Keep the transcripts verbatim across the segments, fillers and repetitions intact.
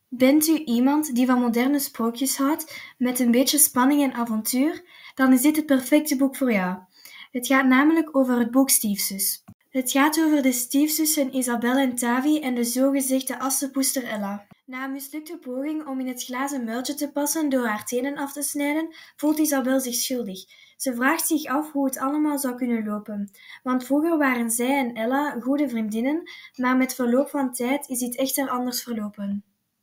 Bent u iemand die van moderne sprookjes houdt, met een beetje spanning en avontuur? Dan is dit het perfecte boek voor jou. Het gaat namelijk over het boek Stiefzus. Het gaat over de stiefzussen Isabel en Tavi en de zogezegde assenpoester Ella. Na een mislukte poging om in het glazen muiltje te passen door haar tenen af te snijden, voelt Isabel zich schuldig. Ze vraagt zich af hoe het allemaal zou kunnen lopen. Want vroeger waren zij en Ella goede vriendinnen, maar met verloop van tijd is dit echter anders verlopen.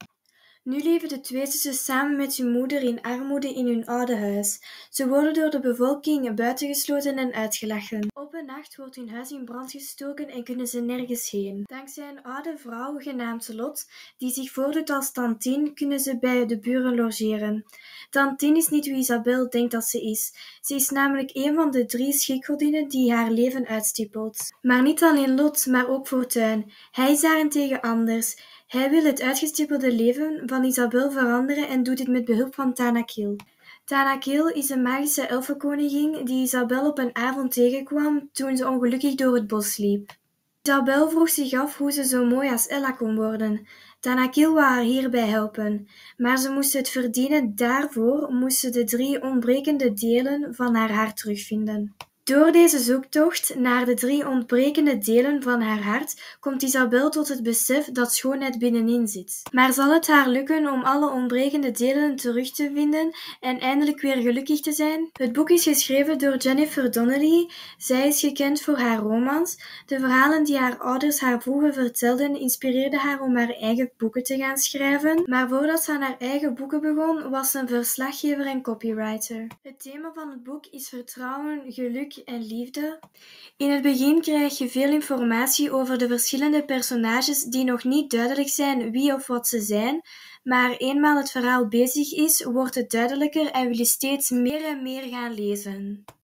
Nu leven de twee zussen samen met hun moeder in armoede in hun oude huis. Ze worden door de bevolking buitengesloten en uitgelachen. Op een nacht wordt hun huis in brand gestoken en kunnen ze nergens heen. Dankzij een oude vrouw genaamd Lot, die zich voordoet als Tantien, kunnen ze bij de buren logeren. Tantien is niet wie Isabel denkt dat ze is. Ze is namelijk een van de drie schikgodinnen die haar leven uitstippelt. Maar niet alleen Lot, maar ook Fortuin. Hij is daarentegen anders. Hij wil het uitgestippelde leven van Isabel veranderen en doet dit met behulp van Tanakil. Tanakil is een magische elfenkoningin die Isabel op een avond tegenkwam toen ze ongelukkig door het bos liep. Isabel vroeg zich af hoe ze zo mooi als Ella kon worden. Tanakil wou haar hierbij helpen, maar ze moest het verdienen. Daarvoor moest ze de drie ontbrekende delen van haar hart terugvinden. Door deze zoektocht naar de drie ontbrekende delen van haar hart komt Isabel tot het besef dat schoonheid binnenin zit. Maar zal het haar lukken om alle ontbrekende delen terug te vinden en eindelijk weer gelukkig te zijn? Het boek is geschreven door Jennifer Donnelly. Zij is gekend voor haar romans. De verhalen die haar ouders haar vroeger vertelden inspireerden haar om haar eigen boeken te gaan schrijven. Maar voordat ze aan haar eigen boeken begon, was ze een verslaggever en copywriter. Het thema van het boek is vertrouwen, geluk en liefde. In het begin krijg je veel informatie over de verschillende personages die nog niet duidelijk zijn wie of wat ze zijn, maar eenmaal het verhaal bezig is, wordt het duidelijker en wil je steeds meer en meer gaan lezen.